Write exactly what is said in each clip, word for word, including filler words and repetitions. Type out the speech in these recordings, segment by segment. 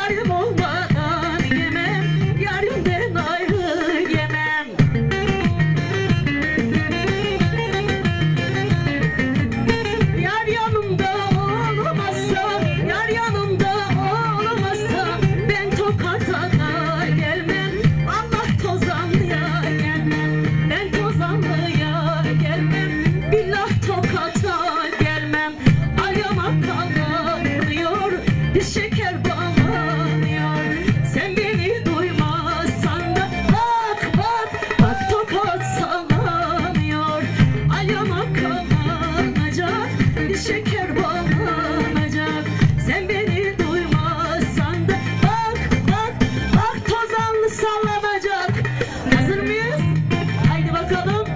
yarim olmadan yemem, yarimden ayrı yemem. Yar yanımda olmazsa, yar yanımda olmazsa ben Tokat'a da gelmem, Allah Tozanlı'ya gelmem, ben Tozanlı'ya gelmem, billah Tokat'a gelmem. Ayağıma kalıyor, bir şeker bağlanıyor. Sen beni duymazsan da bak bak bak Tokat sallanıyor. Ayağıma kapanacak, bir şeker bağlanacak. Sen beni duymazsan da bak bak bak Tozanlı sallanacak. Hazır mıyız? Haydi bakalım.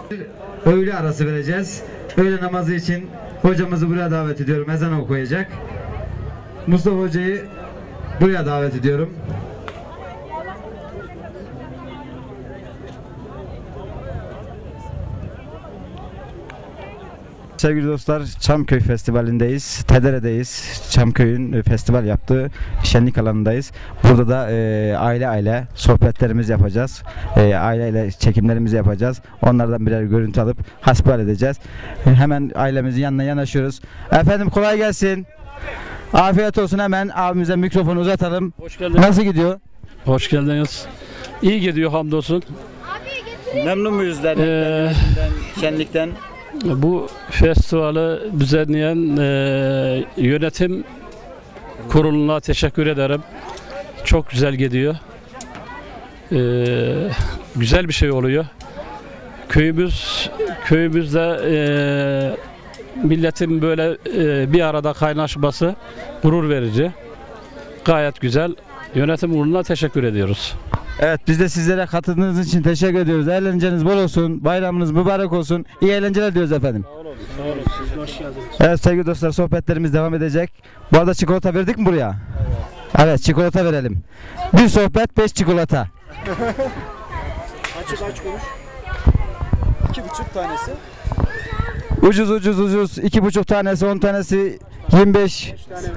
Öğle arası vereceğiz. Öğle namazı için hocamızı buraya davet ediyorum. Ezan okuyacak. Mustafa Hoca'yı buraya davet ediyorum. Sevgili dostlar, Çamköy Festivali'ndeyiz. Tedere'deyiz. Çamköy'ün festival yaptığı şenlik alanındayız. Burada da e, aile aile sohbetlerimizi yapacağız. E, aileyle çekimlerimizi yapacağız. Onlardan birer görüntü alıp hasbihal edeceğiz. E, hemen ailemizin yanına yanaşıyoruz. Efendim kolay gelsin. Afiyet olsun, hemen abimize mikrofonu uzatalım. Hoş geldiniz. Nasıl gidiyor? Hoş geldiniz. İyi gidiyor hamdolsun. Memnun muyuz dernek, Ee, şenlikten? Bu festivali düzenleyen e, yönetim kuruluna teşekkür ederim. Çok güzel gidiyor. E, güzel bir şey oluyor. Köyümüz köyümüzde e, milletin böyle e, bir arada kaynaşması gurur verici. Gayet güzel. Yönetim kuruluna teşekkür ediyoruz. Evet, biz de sizlere katıldığınız için teşekkür ediyoruz. Eğlenceniz bol olsun, bayramınız mübarek olsun. İyi eğlenceler diyoruz efendim. Sağ olun, sağ olun. Siz hoş geldiniz. Evet sevgili dostlar, sohbetlerimiz devam edecek. Bu arada çikolata verdik mi buraya? Evet, evet çikolata verelim. Bir sohbet, beş çikolata. Açık aç konuş. İki buçuk tanesi. Ucuz ucuz ucuz. iki buçuk tanesi, on tanesi yirmi beş. Üç tane ver.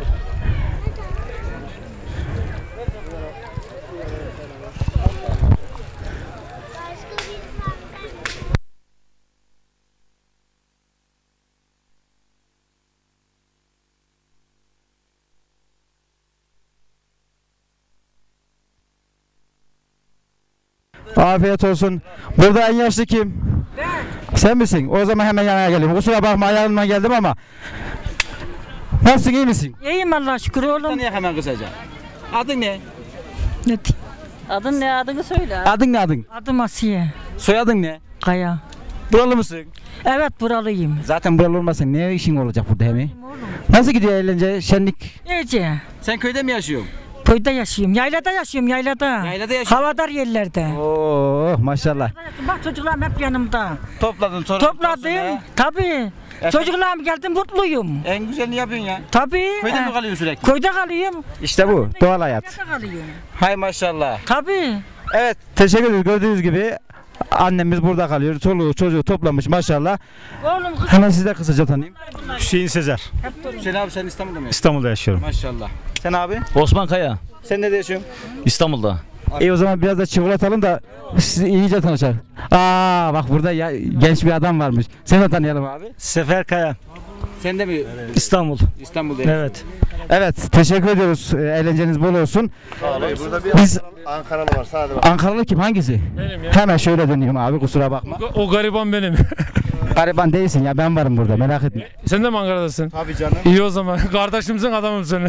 Afiyet olsun. Burada en yaşlı kim? Ben. Sen misin? O zaman hemen yanına geleyim. Kusura bakma, ayağımdan geldim ama. Nasılsın, iyi misin? İyiyim Allah'a şükür oğlum. Tanıya hemen kısaca. Adın ne? Ne? Adın ne, adını söyle. Adın ne adın? Adım Asiye Soyadın ne? Kaya. Buralı mısın? Evet buralıyım. Zaten buralı olmasın ne işin olacak burada hem? Nasıl gidiyor eğlence, şenlik? İyice. Sen köyde mi yaşıyorsun? Köyde yaşıyorum. Yaylada yaşıyorum yaylada. Yaylada yaşıyorsun. Havadar yerlerde. Oo maşallah. Bak çocuklarım hep yanımda. Topladın torun. Topladım. Tabii. Çocuklarım geldim mutluyum. En güzelini yapıyorsun ya. Tabii. Köyde mi He. kalıyorsun sürekli? Köyde kalıyorum. İşte bu doğal hayat. Köyde kalıyorum. Hay maşallah. Tabii. Evet, teşekkür ederiz. Gördüğünüz gibi annemiz burada kalıyor. Çoluğu çocuğu toplamış maşallah. Oğlum kız. Hemen size kısaca tanıyayım. Hüseyin Sezer. Hüseyin abi, sen İstanbul'da mı yaşıyorsun? İstanbul'da yaşıyorum. Maşallah. Sen abi? Osman Kaya, Sen nerede yaşıyorsun? İstanbul'da. İyi, o zaman biraz da çikolata alın da sizi iyice tanışalım. Aa bak burada ya, genç bir adam varmış. Seni de tanıyalım abi. Sefer Kaya. Sen de mi İstanbul. İstanbul'da? Evet. Evet, teşekkür ediyoruz. Ee, Eğlenceniz bol olsun. Burada bir Biz Ankaralı var, sadece var. Ankaralı kim, hangisi? Benim ya. Hemen şöyle döneyim abi, kusura bakma. O, o gariban benim. Gariban değilsin ya, ben varım burada, merak etme. Sen de mi Ankara'dasın? Tabii canım. İyi o zaman. Kardeşimsin, adamımsın.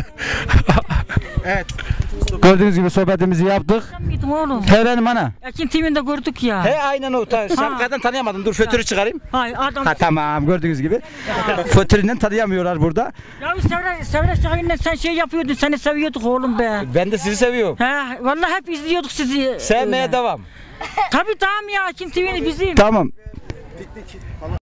Gördüğünüz gibi sohbetimizi yaptık. Gittim oğlum. He benim ana. Ekin T V'nde gördük ya. He aynen o. Ta, şapkadan tanıyamadım. Dur fötürü çıkarayım. Hay adam. Ha tamam, gördüğünüz gibi. Fötüründen tanıyamıyorlar burada. Ya Sevre, Sevre Şahin'le sen şey yapıyordun, seni seviyorduk oğlum be. Ben de sizi seviyorum. He, vallahi hep izliyorduk sizi. Sevmeye Öyle. devam. Tabii tamam ya, Ekin T V'ni bizim. Tamam.